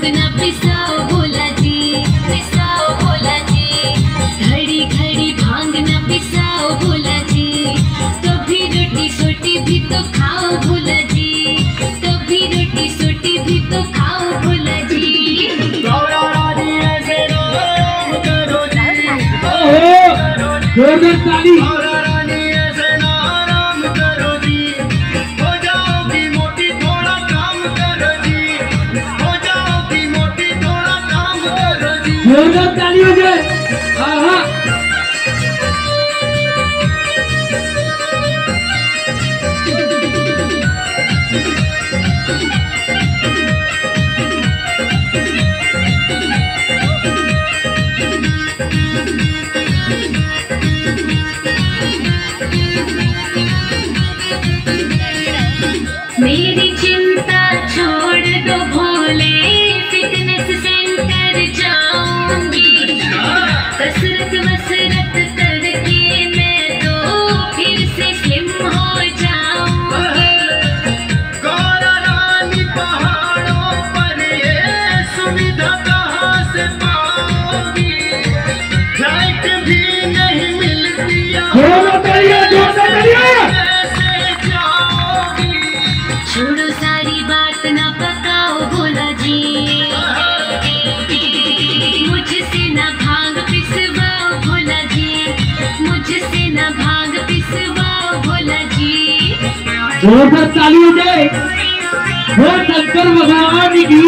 भांग ना पिसाओ भोला जी, पिसाओ भोला जी। घड़ी घड़ी भांग ना पिसाओ भोला जी, कभी रोटी सोटी भी तो खाओ भोला जी, कभी रोटी सोटी भी तो खाओ भोला जी। गौरा रानी ऐसे नाम करो जी, जोरदार ताली। गौरा रानी ऐसे नाम करो जी, हो जाओगी मोटी थोड़ा काम करो जी, हो जाओगी मोटी थोड़ा काम करो जी। जोरदार ताली हो जाए। आहा मेरी चिंता छोड़ दो भोले, फिटनेस सेंटर जाऊंगी, कसरत वसरत करके मैं तो फिर से स्लिम हो जाऊंगी। गौरा रानी पहाड़ों पर ये सुविधा कहाँ से पाओगी, फ्लाइट भी नहीं मिलती, जोरदार ताली, जोरदार ताली। कैसे जाओगी। छोड़ो सारी बात ना पकाओ भोला जी, मुझसे ना भांग पिसवाओ भोला जी, मुझसे ना भांग पिसवाओ भोला जी। जोरदार ताली हो जाए। वो शंकर भगवान की।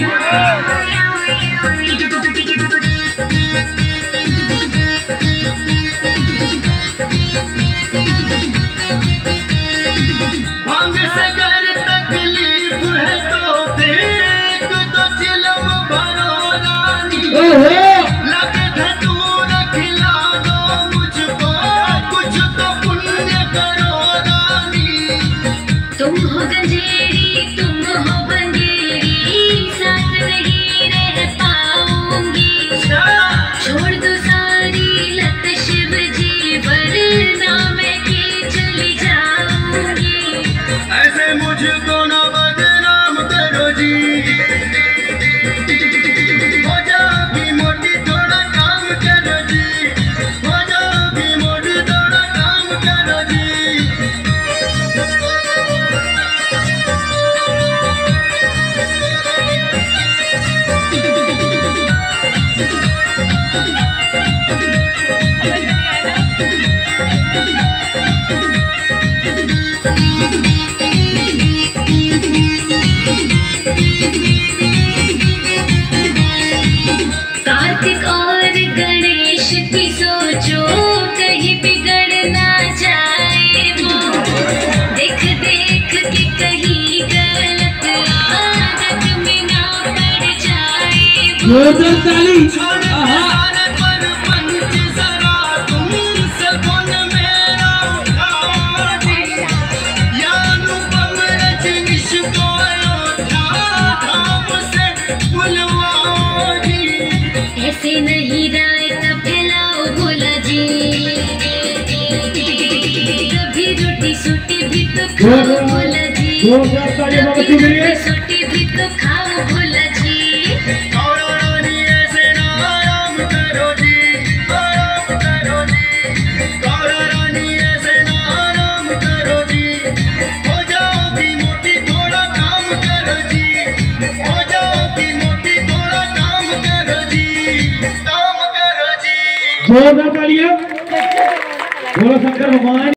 भांग से अगर तकलीफ है तो देख तो चिलम भरो रानी, लगे धतूरा खिला दो मुझको, कुछ तो पुण्य करो रानी। तुम हो गंजेड़ी, तुम हो बंजेड़ी, साथ नहीं रह पाऊंगी। छोड़ दो सारी लत शिव जी, वरना मैं के चली जाऊंगी। ऐसे मुझको ना बदनाम करो जी, हो जाओगी मोटी थोड़ा काम करो जी, हो जाओगी मोटी थोड़ा काम करो जी। कार्तिक और गणेश की सोचो, कहीं बिगड़ ना जाए वो, देख देख के कहीं गलत आदत में ना पड़ जाए वो। जोरदार ताली। सारे पर पंच जरा तुम सगुन मेरा उठाओ जी, या अनुपम रजनीश को अयोध्या धाम से बुलवाओ जी। ऐसे नहीं रायता फैलाओ भोला जी, कभी रोटी सोटी भी तो खाओ भोला जी, जोरदार ताली बाबा कभी चुगलिए। रोटी सोटी भी तो खाओ भोला जी। गौरा रानी ऐसे नाम करो जी, आराम करो जी, गौरा रानी ऐसे नाम करो जी, हो जाओगी मोटी थोड़ा काम करो जी, हो जाओगी मोटी थोड़ा काम करो जी, काम करो जी। जोरदार तालियां। बोलो शंकर भगवान।